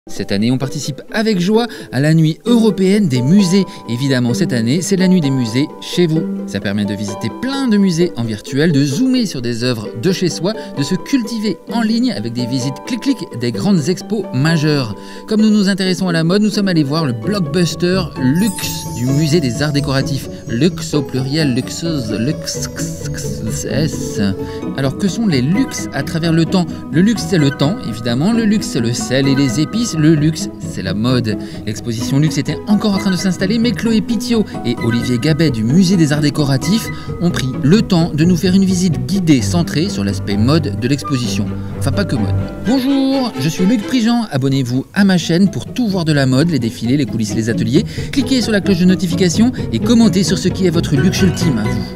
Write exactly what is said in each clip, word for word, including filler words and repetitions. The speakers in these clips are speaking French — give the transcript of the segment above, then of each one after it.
Cette année, on participe avec joie à la nuit européenne des musées. Évidemment, cette année, c'est la nuit des musées chez vous. Ça permet de visiter plein de musées en virtuel, de zoomer sur des œuvres de chez soi, de se cultiver en ligne avec des visites clic-clic des grandes expos majeures. Comme nous nous intéressons à la mode, nous sommes allés voir le blockbuster Luxe du musée des arts décoratifs. Luxe au pluriel, luxeuse, luxe. Alors que sont les luxes à travers le temps? Le luxe, c'est le temps, évidemment. Le luxe, c'est le sel et les épices. Le luxe, c'est la mode. L'exposition Luxe était encore en train de s'installer, mais Chloé Pitio et Olivier Gabet du musée des arts décoratifs ont pris le temps de nous faire une visite guidée centrée sur l'aspect mode de l'exposition. Enfin, pas que mode. Bonjour, je suis Luc Prigent. Abonnez-vous à ma chaîne pour tout voir de la mode, les défilés, les coulisses, les ateliers. Cliquez sur la cloche de notification et commentez sur ce qui est votre luxe ultime à vous.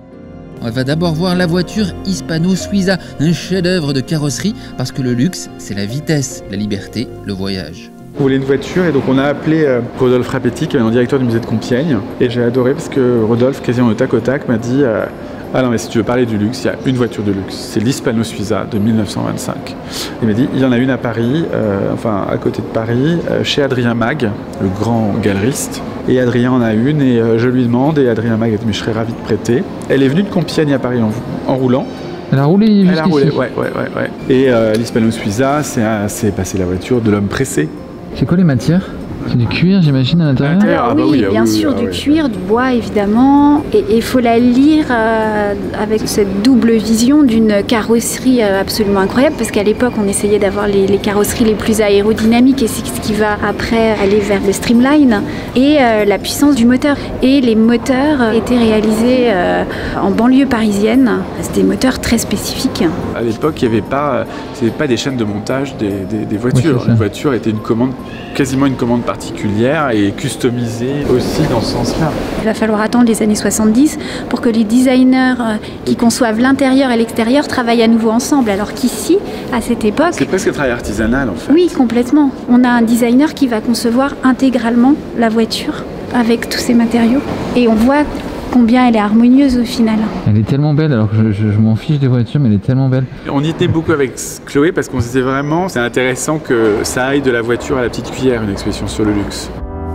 On va d'abord voir la voiture Hispano Suiza, un chef-d'œuvre de carrosserie, parce que le luxe, c'est la vitesse, la liberté, le voyage. On voulait une voiture et donc on a appelé euh, Rodolphe Rapetti, qui est le directeur du musée de Compiègne. Et j'ai adoré parce que Rodolphe, quasiment au tac au tac, m'a dit euh, ah non mais si tu veux parler du luxe, il y a une voiture de luxe, c'est l'Hispano Suiza de mille neuf cent vingt-cinq. Il m'a dit il y en a une à Paris, euh, enfin à côté de Paris, euh, chez Adrien Mag, le grand galeriste. Et Adrien en a une et euh, je lui demande et Adrien Mag a dit mais je serais ravi de prêter. Elle est venue de Compiègne à Paris en, en roulant. Elle a roulé jusqu'ici. Elle a roulé, ouais, ouais, ouais, ouais. Et euh, l'Hispano Suiza, c'est passé la voiture de l'homme pressé. C'est quoi les matières? C'est du cuir, j'imagine, à l'intérieur? Alors, ah bah oui, oui, bien oui, sûr, ah du oui. cuir, du bois, évidemment. Et il faut la lire euh, avec cette double vision d'une carrosserie euh, absolument incroyable, parce qu'à l'époque, on essayait d'avoir les, les carrosseries les plus aérodynamiques, et c'est ce qui va après aller vers le streamline, et euh, la puissance du moteur. Et les moteurs étaient réalisés euh, en banlieue parisienne. C'était des moteurs très spécifiques. À l'époque, il n'y avait pas, c'était pas des chaînes de montage des, des, des voitures. Oui, une voiture était une commande, quasiment une commande particulière et customisée aussi dans ce sens-là. Il va falloir attendre les années soixante-dix pour que les designers euh, qui conçoivent l'intérieur et l'extérieur travaillent à nouveau ensemble. Alors qu'ici, à cette époque... C'est presque un travail artisanal en fait. Oui, complètement. On a un designer qui va concevoir intégralement la voiture avec tous ces matériaux. Et on voit combien elle est harmonieuse au final. Elle est tellement belle, alors que je, je, je m'en fiche des voitures, mais elle est tellement belle. On y était beaucoup avec Chloé parce qu'on se disait vraiment, c'est intéressant que ça aille de la voiture à la petite cuillère, une expression sur le luxe.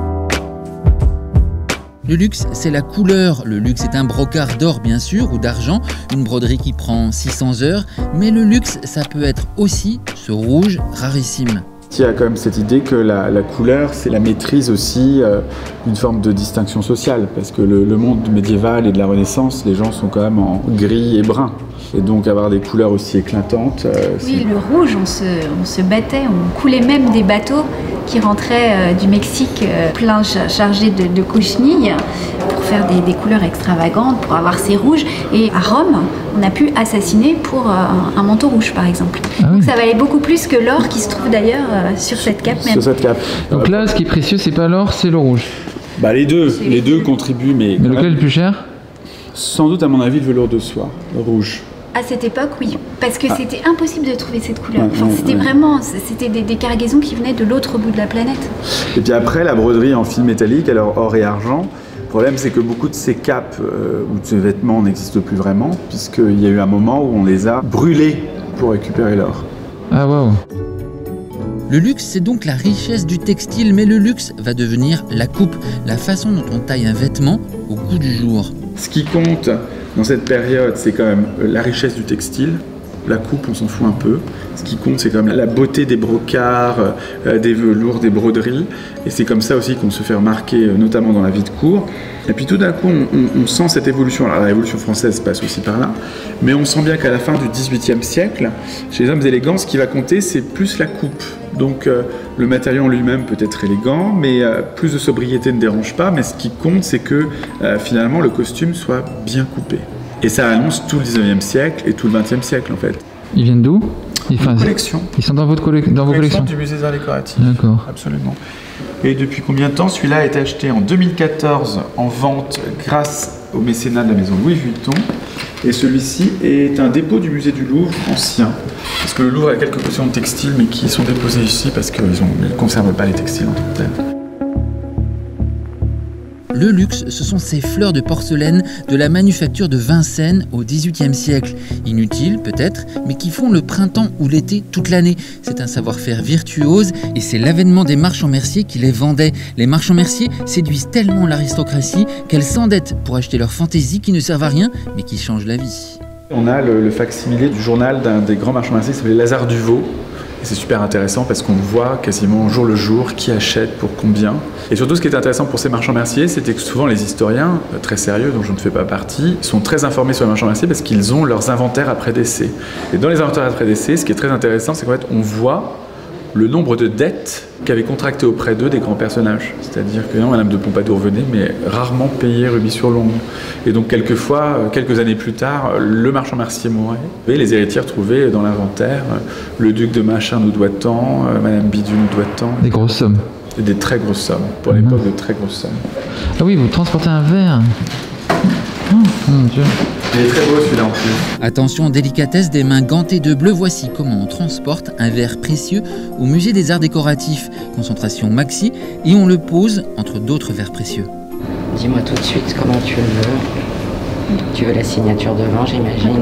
Le luxe, c'est la couleur. Le luxe est un brocart d'or, bien sûr, ou d'argent, une broderie qui prend six cents heures. Mais le luxe, ça peut être aussi ce rouge rarissime. Il y a quand même cette idée que la, la couleur, c'est la maîtrise aussi euh, d'une forme de distinction sociale, parce que le, le monde médiéval et de la Renaissance, les gens sont quand même en gris et brun. Et donc avoir des couleurs aussi éclatantes... Euh, oui, le rouge, on se, on se battait, on coulait même des bateaux qui rentraient euh, du Mexique euh, plein chargés de, de cochenilles pour faire des, des couleurs extravagantes, pour avoir ces rouges. Et à Rome, on a pu assassiner pour euh, un manteau rouge, par exemple. Ah oui. Donc ça valait beaucoup plus que l'or qui se trouve d'ailleurs euh, sur cette cape même. Sur cette cape. Donc là, ce qui est précieux, c'est pas l'or, c'est le rouge. Bah les deux, les deux contribuent, mais... Mais lequel est le plus cher? Sans doute, à mon avis, le velours de soie, le rouge. À cette époque, oui, parce que ah. c'était impossible de trouver cette couleur. Ouais, enfin, ouais, c'était ouais. vraiment, c'était des, des cargaisons qui venaient de l'autre bout de la planète. Et puis après, la broderie en fil métallique, alors or et argent. Le problème, c'est que beaucoup de ces capes euh, ou de ces vêtements n'existent plus vraiment, puisqu'il y a eu un moment où on les a brûlés pour récupérer l'or. Ah waouh. Le luxe, c'est donc la richesse du textile, mais le luxe va devenir la coupe, la façon dont on taille un vêtement au goût du jour. Ce qui compte dans cette période, c'est quand même la richesse du textile. La coupe, on s'en fout un peu. Ce qui compte, c'est quand même la beauté des brocarts, euh, des velours, des broderies. Et c'est comme ça aussi qu'on se fait remarquer, euh, notamment dans la vie de cour. Et puis tout d'un coup, on, on, on sent cette évolution. Alors la Révolution française passe aussi par là. Mais on sent bien qu'à la fin du dix-huitième siècle, chez les hommes élégants, ce qui va compter, c'est plus la coupe. Donc euh, le matériau en lui-même peut être élégant, mais euh, plus de sobriété ne dérange pas. Mais ce qui compte, c'est que euh, finalement, le costume soit bien coupé. Et ça annonce tout le dix-neuvième siècle et tout le vingtième siècle en fait. Ils viennent d'où? Ils, enfin, collection. Ils sont dans, votre colle dans vos collections du musée des arts décoratifs. D'accord. Absolument. Et depuis combien de temps? Celui-là a été acheté en deux mille quatorze en vente grâce au mécénat de la maison Louis Vuitton. Et celui-ci est un dépôt du musée du Louvre ancien. Parce que le Louvre a quelques collections de textiles mais qui sont déposées ici parce qu'ils ne conservent pas les textiles en tant que tels. le luxe, ce sont ces fleurs de porcelaine de la manufacture de Vincennes au dix-huitième siècle. Inutiles peut-être, mais qui font le printemps ou l'été toute l'année. C'est un savoir-faire virtuose et c'est l'avènement des marchands merciers qui les vendaient. Les marchands merciers séduisent tellement l'aristocratie qu'elle s'endette pour acheter leurs fantaisies qui ne servent à rien, mais qui changent la vie. On a le, le fac-similé du journal d'un des grands marchands merciers qui s'appelait Lazare Duvaux. Et c'est super intéressant parce qu'on voit quasiment jour le jour qui achète pour combien. Et surtout, ce qui est intéressant pour ces marchands merciers, c'était que souvent les historiens, très sérieux, dont je ne fais pas partie, sont très informés sur les marchands merciers parce qu'ils ont leurs inventaires après décès. Et dans les inventaires après décès, ce qui est très intéressant, c'est qu'en fait, on voit le nombre de dettes qu'avaient contractées auprès d'eux des grands personnages. C'est-à-dire que non, Madame de Pompadour venait, mais rarement payée rubis sur l'ongle. Et donc, quelquefois, quelques années plus tard, le marchand mercier mourait. Et les héritiers retrouvaient dans l'inventaire le duc de Machin nous doit tant, Madame Bidu nous doit tant. Des grosses sommes. Et des très grosses sommes. Pour mmh. l'époque, de très grosses sommes. Ah oui, vous transportez un verre. Oh mon Dieu. Il est très beau celui-là en plus. Attention, délicatesse des mains gantées de bleu, voici comment on transporte un verre précieux au musée des arts décoratifs. Concentration maxi, et on le pose entre d'autres verres précieux. Dis-moi tout de suite comment tu le veux. Tu veux la signature devant, j'imagine.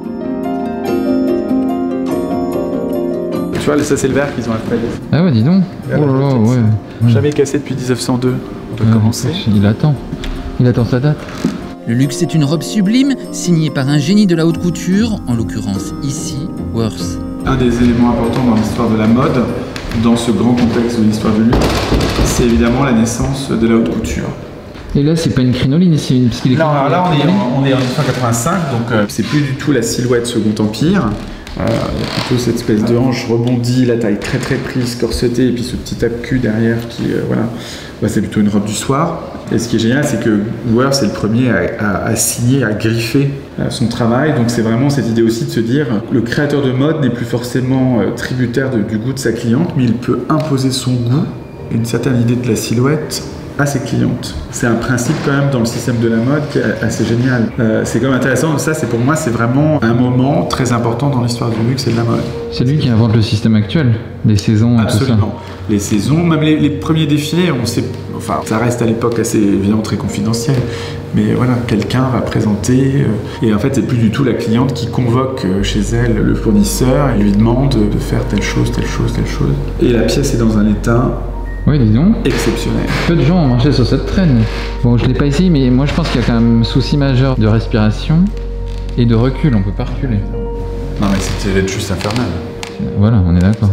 Tu vois, ça c'est le verre qu'ils ont appelé. Ah ouais, dis donc. Oh là là, ouais. Jamais cassé depuis dix-neuf cent deux. On peut ah, commencer. Il attend. Il attend sa date. Le luxe est une robe sublime, signée par un génie de la haute couture, en l'occurrence ici, Worth. Un des éléments importants dans l'histoire de la mode, dans ce grand contexte de l'histoire du luxe, c'est évidemment la naissance de la haute couture. Et là, c'est pas une crinoline, c'est une... Parce qu'il est là, alors là, on est, en, on est en dix-neuf cent quatre-vingt-cinq, donc euh, c'est plus du tout la silhouette Second Empire. Euh, il y a plutôt cette espèce de hanche rebondie, la taille très très prise, corsetée, et puis ce petit tape-cul derrière qui, euh, voilà, bah, c'est plutôt une robe du soir. Et ce qui est génial, c'est que Worth c'est le premier à, à, à signer, à griffer euh, son travail. Donc c'est vraiment cette idée aussi de se dire, le créateur de mode n'est plus forcément euh, tributaire de, du goût de sa cliente, mais il peut imposer son goût, une certaine idée de la silhouette à ses clientes. C'est un principe quand même dans le système de la mode qui est assez génial. Euh, c'est quand même intéressant, ça c'est pour moi c'est vraiment un moment très important dans l'histoire du luxe et de la mode. C'est lui qui invente le système actuel, les saisons et tout ça. Absolument. Les saisons, même les, les premiers défilés, on sait, enfin ça reste à l'époque assez évidemment très confidentiel, mais voilà, quelqu'un va présenter euh, et en fait c'est plus du tout la cliente qui convoque euh, chez elle le fournisseur et lui demande de faire telle chose, telle chose, telle chose. Et la pièce est dans un état oui, dis donc. Exceptionnel. Peu de gens ont marché sur cette traîne. Bon, je l'ai pas ici, mais moi je pense qu'il y a quand même un souci majeur de respiration et de recul. On peut pas reculer. Non, mais c'était juste infernal. Voilà, on est d'accord.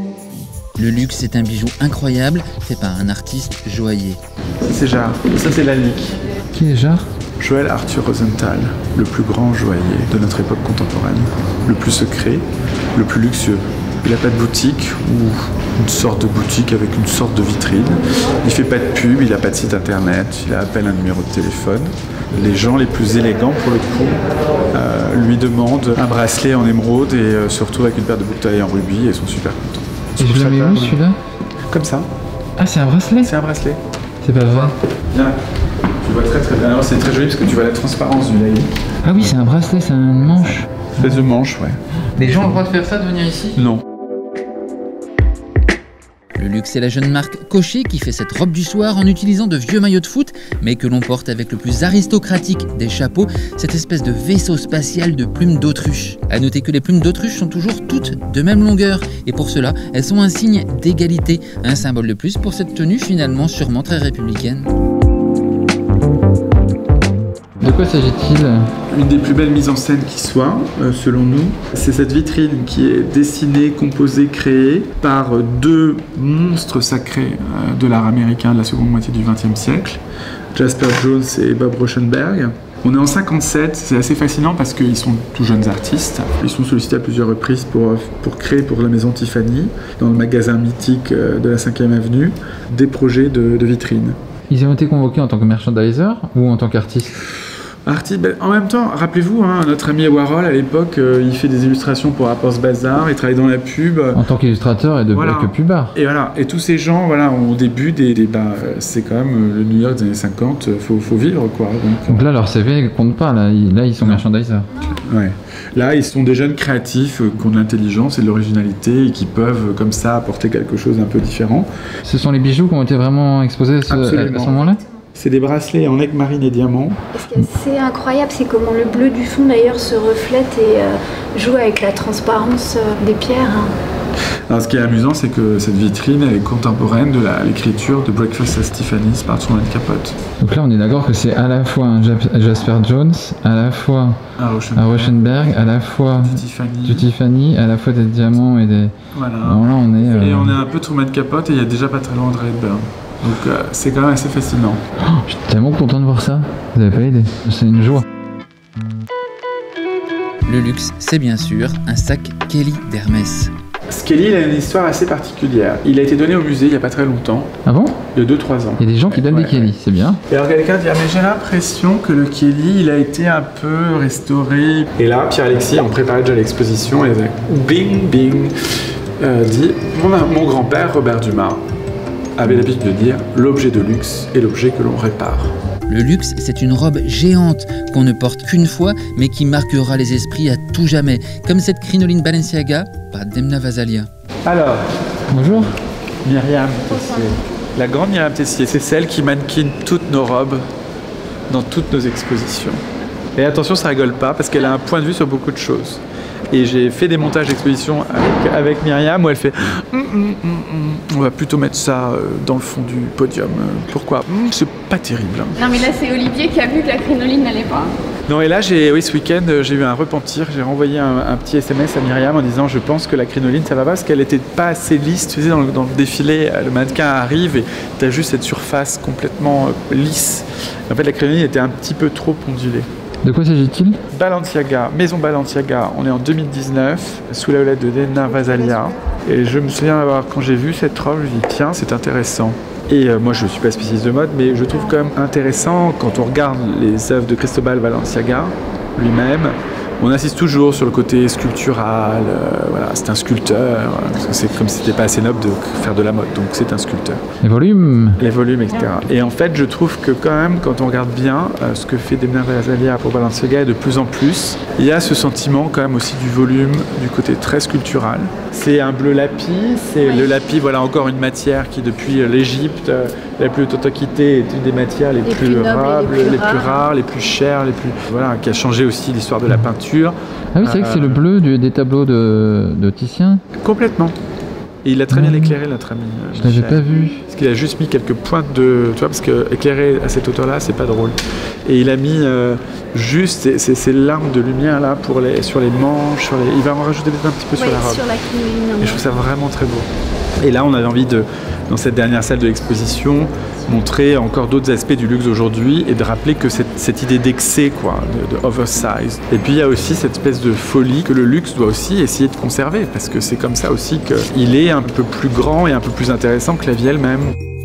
Le luxe est un bijou incroyable, fait par un artiste joaillier. Ça c'est Jarre. Ça c'est Lalique. Qui est Jarre? Joël Arthur Rosenthal, le plus grand joaillier de notre époque contemporaine, le plus secret, le plus luxueux. Il n'a pas de boutique ou une sorte de boutique avec une sorte de vitrine. Il fait pas de pub, il n'a pas de site internet, il appelle un numéro de téléphone. Les gens les plus élégants pour le coup euh, lui demandent un bracelet en émeraude et euh, surtout avec une paire de boucles d'oreilles en rubis et sont super contents. Et je le mets où celui-là? Comme ça. Ah, c'est un bracelet? C'est un bracelet. C'est pas vrai? Bien. Tu vois très très bien. Alors c'est très joli parce que tu vois la transparence du laïc. Ah oui, c'est un bracelet, c'est une manche. Une espèce de manche, ouais. Les gens ont le droit de faire ça, de venir ici? Non. Le luxe est la jeune marque Cochet qui fait cette robe du soir en utilisant de vieux maillots de foot, mais que l'on porte avec le plus aristocratique des chapeaux, cette espèce de vaisseau spatial de plumes d'autruche. A noter que les plumes d'autruche sont toujours toutes de même longueur, et pour cela, elles sont un signe d'égalité, un symbole de plus pour cette tenue finalement sûrement très républicaine. De quoi s'agit-il? Une des plus belles mises en scène qui soit, euh, selon nous, c'est cette vitrine qui est dessinée, composée, créée par deux monstres sacrés euh, de l'art américain de la seconde moitié du vingtième siècle, Jasper Jones et Bob Rauschenberg. On est en cinquante-sept, c'est assez fascinant parce qu'ils sont tout jeunes artistes. Ils sont sollicités à plusieurs reprises pour, pour créer pour la maison Tiffany, dans le magasin mythique de la cinquième avenue, des projets de, de vitrines. Ils ont été convoqués en tant que merchandiser ou en tant qu'artistes? Artiste, ben, en même temps, rappelez-vous, hein, notre ami Warhol à l'époque, euh, il fait des illustrations pour Harper's Bazaar, il travaille dans la pub. En tant qu'illustrateur et de voilà. que pubard. Et voilà, et tous ces gens, voilà, au début des, des bah, c'est quand même le New York des années cinquante, faut, faut vivre quoi. Donc, Donc là, leur C V compte pas, là, ils, là, ils sont merchandisers. Ouais. Là, ils sont des jeunes créatifs euh, qui ont de l'intelligence et de l'originalité et qui peuvent, comme ça, apporter quelque chose d'un peu différent. Ce sont les bijoux qui ont été vraiment exposés à ce, à ce moment-là? C'est des bracelets en aigle marine et diamant. Ce qui est assez incroyable, c'est comment le bleu du fond d'ailleurs se reflète et euh, joue avec la transparence euh, des pierres. Hein. Alors, ce qui est amusant, c'est que cette vitrine elle est contemporaine de l'écriture de Breakfast at Tiffany's par Truman Capote. Donc là, on est d'accord que c'est à la fois un Jasper Jones, à la fois un Rauschenberg, à la fois du Tiffany. du Tiffany, à la fois des diamants et des... Voilà. Alors là, on est, euh... Et on est un peu Truman Capote et il y a déjà pas très loin de Redburn. Donc euh, c'est quand même assez fascinant. Oh, je suis tellement content de voir ça. Vous avez pas idée. C'est une joie. Le luxe, c'est bien sûr un sac Kelly d'Hermès. Ce Kelly, il a une histoire assez particulière. Il a été donné au musée il n'y a pas très longtemps. Ah bon? Il y a deux trois ans. Il y a des gens qui donnent ouais, des Kelly, ouais. c'est bien. Et alors quelqu'un dit, ah, mais j'ai l'impression que le Kelly, il a été un peu restauré. Et là, Pierre-Alexis, en préparait déjà l'exposition, et bing, bing, euh, dit, mon, mon grand-père, Robert Dumas, avait l'habitude de dire, l'objet de luxe est l'objet que l'on répare. Le luxe, c'est une robe géante qu'on ne porte qu'une fois, mais qui marquera les esprits à tout jamais, comme cette crinoline Balenciaga par Demna Gvasalia. Alors, bonjour. Myriam Tessier. La grande Myriam Tessier, c'est celle qui mannequine toutes nos robes dans toutes nos expositions. Et attention, ça rigole pas, parce qu'elle a un point de vue sur beaucoup de choses. Et j'ai fait des montages d'exposition avec, avec Myriam où elle fait mm, mm, mm, mm. On va plutôt mettre ça dans le fond du podium. Pourquoi? mm, C'est pas terrible. Non mais là c'est Olivier qui a vu que la crinoline n'allait pas. Non et là j'ai, oui ce week-end j'ai eu un repentir. J'ai renvoyé un, un petit S M S à Myriam en disant je pense que la crinoline ça va pas parce qu'elle était pas assez lisse. Tu sais dans le, dans le défilé le mannequin arrive et t'as juste cette surface complètement lisse. En fait la crinoline était un petit peu trop ondulée. De quoi s'agit-il? Balenciaga, maison Balenciaga, on est en deux mille dix-neuf, sous la houlette de Demna Gvasalia. Et je me souviens d'avoir, quand j'ai vu cette robe, je me dis tiens, c'est intéressant. Et euh, moi, je ne suis pas spécialiste de mode, mais je trouve quand même intéressant quand on regarde les œuvres de Cristobal Balenciaga lui-même. On insiste toujours sur le côté sculptural, euh, voilà, c'est un sculpteur, parce que c'est comme si c'était pas assez noble de faire de la mode, donc c'est un sculpteur. Les volumes. Les volumes, et cetera. Et en fait, je trouve que quand même, quand on regarde bien euh, ce que fait Demna Gvasalia pour Balenciaga, de plus en plus, il y a ce sentiment quand même aussi du volume, du côté très sculptural. C'est un bleu lapis, c'est oui. Le lapis, voilà encore une matière qui depuis l'Égypte, euh, la plus haute antiquité, est une des matières les, les plus, plus rares, les, plus, les plus rares, les plus chères, les plus voilà, qui a changé aussi l'histoire de la peinture. Ah oui, c'est vrai que c'est le bleu du, des tableaux de, de Titien. Complètement. Et il a très bien éclairé notre ami. Je l'avais pas vu. Parce qu'il a juste mis quelques pointes de... Tu vois, parce que éclairer à cette hauteur-là, c'est pas drôle. Et il a mis euh, juste ces, ces, ces larmes de lumière là pour les, sur les manches, sur les... il va en rajouter peut-être un petit peu oui, sur la robe. Sur la crinoline. Et je trouve ça vraiment très beau. Et là, on avait envie de, dans cette dernière salle de l'exposition, montrer encore d'autres aspects du luxe aujourd'hui et de rappeler que cette, cette idée d'excès, quoi, de, de oversize. Et puis il y a aussi cette espèce de folie que le luxe doit aussi essayer de conserver, parce que c'est comme ça aussi qu'il est un peu plus grand et un peu plus intéressant que la vie elle-même.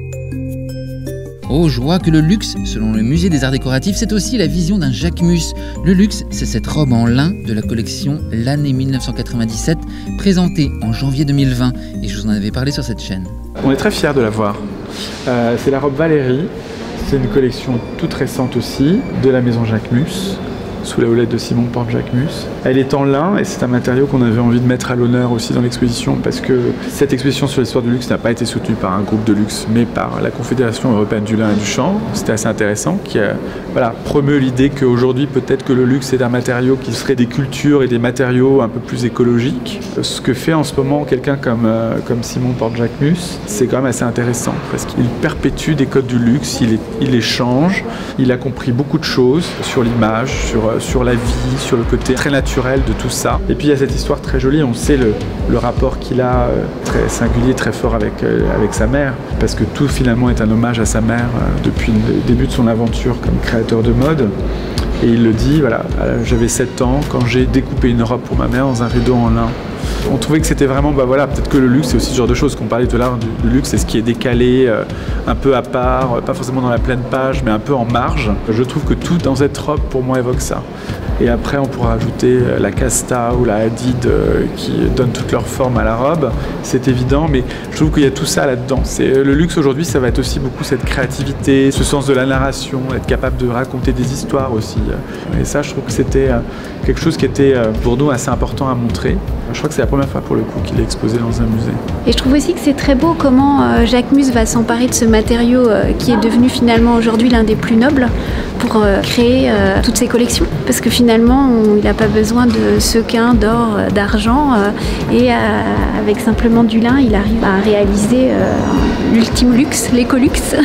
Oh, je vois que le luxe, selon le musée des arts décoratifs, c'est aussi la vision d'un Jacquemus. Le luxe, c'est cette robe en lin de la collection L'année mille neuf cent quatre-vingt-dix-sept, présentée en janvier deux mille vingt, et je vous en avais parlé sur cette chaîne. On est très fiers de la voir. Euh, c'est la robe Valérie, c'est une collection toute récente aussi, de la maison Jacquemus, sous la houlette de Simon Porte Jacquemus. Elle est en lin et c'est un matériau qu'on avait envie de mettre à l'honneur aussi dans l'exposition parce que cette exposition sur l'histoire du luxe n'a pas été soutenue par un groupe de luxe mais par la Confédération européenne du lin et du chanvre. C'était assez intéressant, qui a, voilà, promeut l'idée qu'aujourd'hui peut-être que le luxe est un matériau qui serait des cultures et des matériaux un peu plus écologiques. Ce que fait en ce moment quelqu'un comme, euh, comme Simon Porte Jacquemus, c'est quand même assez intéressant parce qu'il perpétue des codes du luxe, il, est, il les change, il a compris beaucoup de choses sur l'image, sur sur la vie, sur le côté très naturel de tout ça. Et puis il y a cette histoire très jolie, on sait le, le rapport qu'il a euh, très singulier, très fort avec, euh, avec sa mère, parce que tout finalement est un hommage à sa mère euh, depuis le début de son aventure comme créateur de mode. Et il le dit, voilà, j'avais sept ans quand j'ai découpé une robe pour ma mère dans un rideau en lin. On trouvait que c'était vraiment, bah voilà, peut-être que le luxe c'est aussi ce genre de choses qu'on parlait tout à l'heure, du luxe c'est ce qui est décalé, euh, un peu à part, pas forcément dans la pleine page, mais un peu en marge. Je trouve que tout dans cette robe pour moi évoque ça. Et après on pourra ajouter la casta ou la hadid euh, qui donnent toute leur forme à la robe, c'est évident, mais je trouve qu'il y a tout ça là-dedans. Le luxe aujourd'hui ça va être aussi beaucoup cette créativité, ce sens de la narration, être capable de raconter des histoires aussi. Et ça je trouve que c'était quelque chose qui était pour nous assez important à montrer. Je crois que c'est la première fois pour le coup qu'il est exposé dans un musée. Et je trouve aussi que c'est très beau comment euh, Jacques Mus va s'emparer de ce matériau euh, qui est devenu finalement aujourd'hui l'un des plus nobles pour euh, créer euh, toutes ses collections. Parce que finalement, on, il n'a pas besoin de sequins, d'or, euh, d'argent. Euh, et euh, avec simplement du lin, il arrive à réaliser euh, l'ultime luxe, l'écoluxe.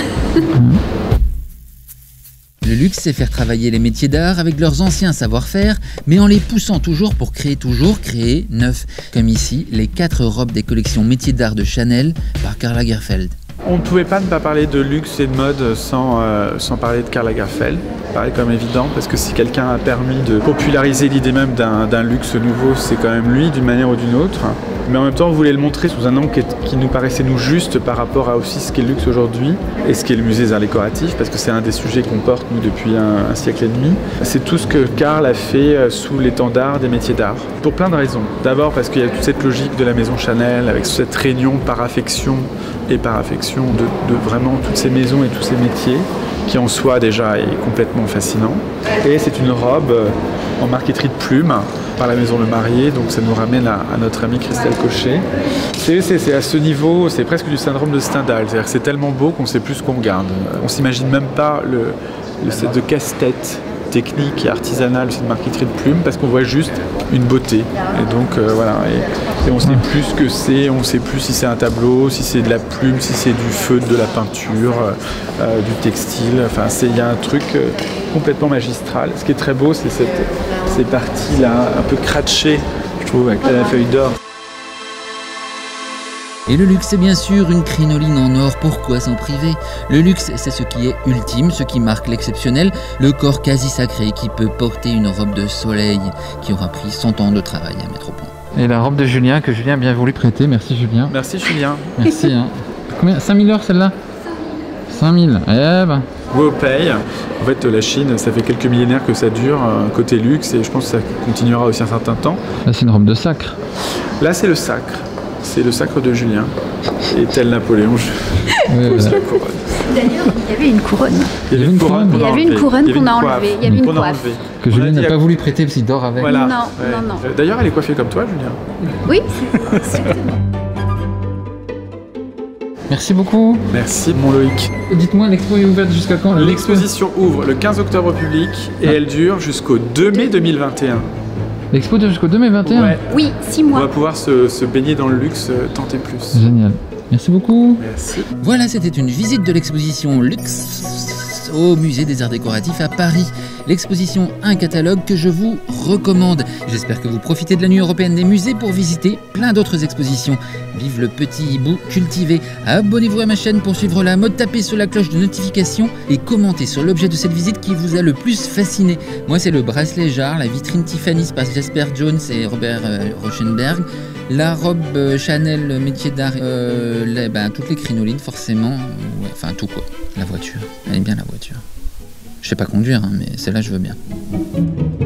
Le luxe, c'est faire travailler les métiers d'art avec leurs anciens savoir-faire, mais en les poussant toujours pour créer toujours, créer neuf. Comme ici, les quatre robes des collections métiers d'art de Chanel par Karl Lagerfeld. On ne pouvait pas ne pas parler de luxe et de mode sans, euh, sans parler de Karl Lagerfeld. Ça paraît comme évident, parce que si quelqu'un a permis de populariser l'idée même d'un d'un luxe nouveau, c'est quand même lui, d'une manière ou d'une autre. Mais en même temps, on voulait le montrer sous un angle qui, qui nous paraissait nous juste par rapport à aussi ce qu'est le luxe aujourd'hui et ce qu'est le musée des arts décoratifs, parce que c'est un des sujets qu'on porte, nous, depuis un, un siècle et demi. C'est tout ce que Karl a fait sous l'étendard des métiers d'art, pour plein de raisons. D'abord parce qu'il y a toute cette logique de la maison Chanel, avec cette réunion par affection et par affection de, de vraiment toutes ces maisons et tous ces métiers, qui en soi déjà est complètement fascinant. Et c'est une robe en marqueterie de plumes par la maison Le Marié, donc ça nous ramène à, à notre amie Christelle Cochet. C'est à ce niveau, c'est presque du syndrome de Stendhal, c'est-à-dire que c'est tellement beau qu'on ne sait plus ce qu'on regarde. On s'imagine même pas le, le set de casse-tête technique et artisanale, c'est une marqueterie de plumes, parce qu'on voit juste une beauté. Et donc euh, voilà, et, et on ne sait plus ce que c'est, on ne sait plus si c'est un tableau, si c'est de la plume, si c'est du feutre, de la peinture, euh, du textile. Enfin, il y a un truc euh, complètement magistral. Ce qui est très beau, c'est ces parties-là, un peu cratchées, je trouve, avec la feuille d'or. Et le luxe, c'est bien sûr une crinoline en or, pourquoi s'en priver? Le luxe, c'est ce qui est ultime, ce qui marque l'exceptionnel, le corps quasi sacré qui peut porter une robe de soleil qui aura pris cent ans de travail à mettre au point. Et la robe de Julien, que Julien a bien voulu prêter, merci Julien. Merci Julien. Merci. Hein. Combien? cinq mille heures celle-là? cinq mille, eh ben... Wu Pei. En fait, la Chine, ça fait quelques millénaires que ça dure, côté luxe, et je pense que ça continuera aussi un certain temps. Là, c'est une robe de sacre. Là, c'est le sacre. C'est le sacre de Julien. Et tel Napoléon, je oui, pose voilà. la couronne. D'ailleurs, il y avait une couronne. Il y avait une couronne Il y avait une couronne qu'on a enlevée. Il y avait une coiffe. Que Julien n'a pas voulu prêter parce qu'il dort avec. Voilà. Non, ouais. non, non. D'ailleurs, elle est coiffée comme toi, Julien. Oui, c'est Merci beaucoup. Merci, mon Loïc. Dites-moi, l'expo est ouverte jusqu'à quand? L'exposition ouvre le quinze octobre au public et ah. elle dure jusqu'au deux mai deux mille vingt et un. L'expo dure jusqu'au deux mai vingt et un? Ouais. Oui, six mois. On va pouvoir se, se baigner dans le luxe, tenter plus. Génial. Merci beaucoup. Merci. Voilà, c'était une visite de l'exposition Luxe au musée des arts décoratifs à Paris. L'exposition Un catalogue que je vous recommande. J'espère que vous profitez de la nuit européenne des musées pour visiter plein d'autres expositions. Vive le petit hibou cultivé. Abonnez-vous à ma chaîne pour suivre la mode, tapez sur la cloche de notification et commentez sur l'objet de cette visite qui vous a le plus fasciné. Moi, c'est le bracelet jarre, la vitrine Tiffany's par Jasper Jones et Robert euh, Rauschenberg. La robe euh, Chanel métier d'art, euh, les, ben, toutes les crinolines forcément, ouais, enfin tout quoi. La voiture, elle aime bien la voiture. Je sais pas conduire, hein, mais celle-là je veux bien.